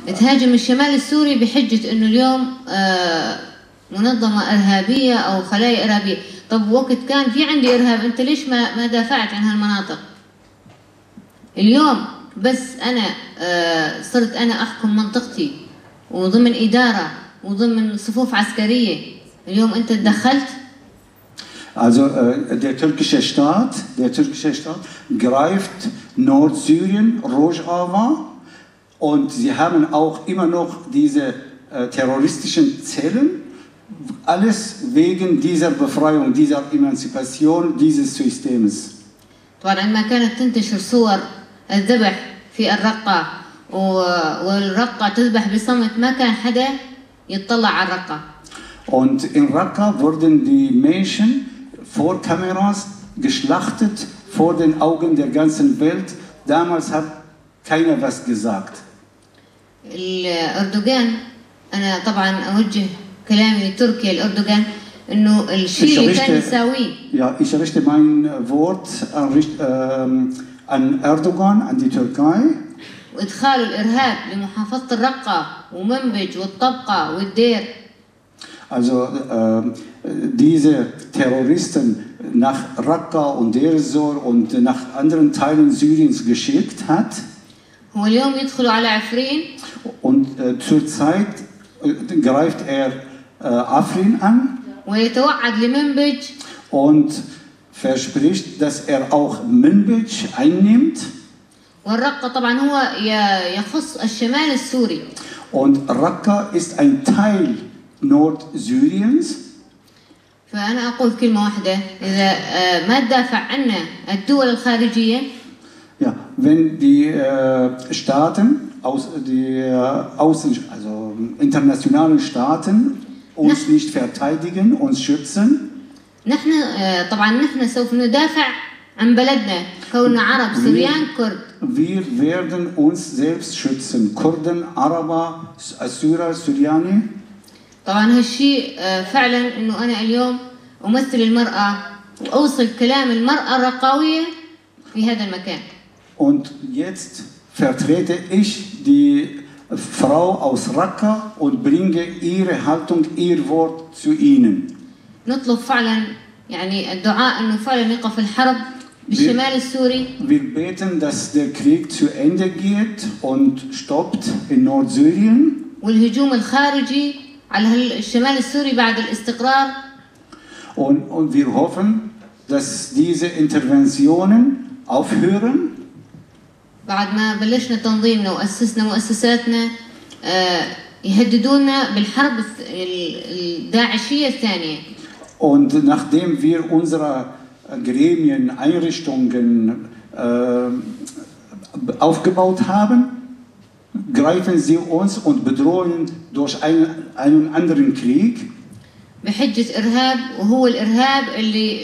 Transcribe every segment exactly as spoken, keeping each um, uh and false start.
تهاجم الشمال السوري بحجة إنه اليوم منظمة إرهابية أو خلايا إرهابية. طب وقت كان في عندي إرهاب أنت ليش ما ما دافعت عن هالمناطق؟ اليوم بس أنا صرت أنا أحكم منطقتي وضمن إدارة وضمن صفوف عسكرية، اليوم أنت تدخلت؟ Also äh, der türkische Staat, der türkische Staat greift Nordsyrien, Rojava, und sie haben auch immer noch diese äh, terroristischen Zellen, alles wegen dieser Befreiung, dieser Emanzipation dieses Systems. طبعا عندما كانت تنتشر صور الذبح في الرقة والرقة تذبح بصمت ما كان حدا يطلع على الرقة. Und in Raqqa wurden die Menschen vor Kameras geschlachtet, vor den Augen der ganzen Welt. Damals hat keiner was gesagt. الأردوغان أنا طبعا أوجه كلامي لتركيا الأردوغان إنه الشيء اللي كان يساويه. Ja, ich richte mein Wort an, ähm, an Erdogan, an die Türkei. وإدخال الإرهاب لمحافظة الرقة ومنبج والطبقة والدير. Also äh, diese Terroristen nach Raqqa und Deir ez-Zor und nach anderen Teilen Syriens geschickt hat. هو اليوم يدخلوا على عفرين. Und äh, zurzeit äh, greift er äh, Afrin an. ويتوعد لمنبج. Und verspricht, dass er auch Manbij einnimmt. والرقة طبعا هو يخص الشمال السوري. Und Raqqa ist ein Teil Nordsyriens. فأنا أقول كلمة واحدة، إذا ما تدافع عنا الدول الخارجية. Ja, wenn die äh, Staaten, aus, die äh, Außen, also internationalen Staaten uns nicht verteidigen, uns schützen. نحن طبعا نحن سوف ندافع عن بلدنا كوننا عرب سوريان كرد. Wir werden uns selbst schützen, Kurden, Araber, Assyrer, Syrianer. طبعا هالشيء فعلا انه انا اليوم امثل المرأة واوصل كلام المرأة الرقاوية في هذا المكان. Und jetzt vertrete ich die Frau aus Raqqa und bringe ihre Haltung, ihr Wort zu ihnen. نطلب فعلا يعني الدعاء انه فعلا يقف الحرب بالشمال السوري. Wir beten, dass der Krieg zu Ende geht und stoppt in Nordsyrien. والهجوم الخارجي على الشمال السوري بعد الاستقرار. Und, und wir hoffen, dass diese Interventionen aufhören. بعد ما بلشنا تنظيمنا وأسسنا مؤسساتنا يهددونا بالحرب الداعشية الثانية. Und nachdem wir unsere Gremien, Einrichtungen äh, aufgebaut haben, greifen sie uns und bedrohen durch einen, einen anderen Krieg. بحجة إرهاب، وهو الإرهاب اللي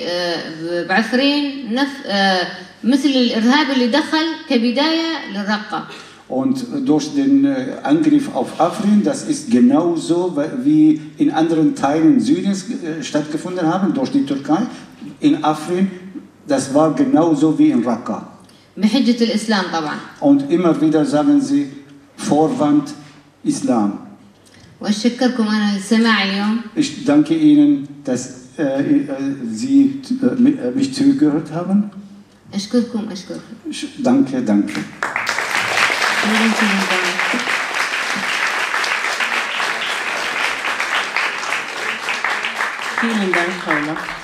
بعفرين نف مثل الإرهاب اللي دخل كبداية للرقة. Und durch den Angriff auf Afrin, das ist genauso wie in anderen Teilen Syriens stattgefunden haben, durch die Türkei. In Afrin, das war genauso wie in Raqqa. بحجة الإسلام طبعا. Und immer wieder sagen sie, Vorwand Islam. وأشكركم أنا لسماع اليوم. Ich danke Ihnen, dass äh, Sie äh, mich zugehört haben. أشكركم أشكركم. Danke, danke. Vielen Dank, Paula.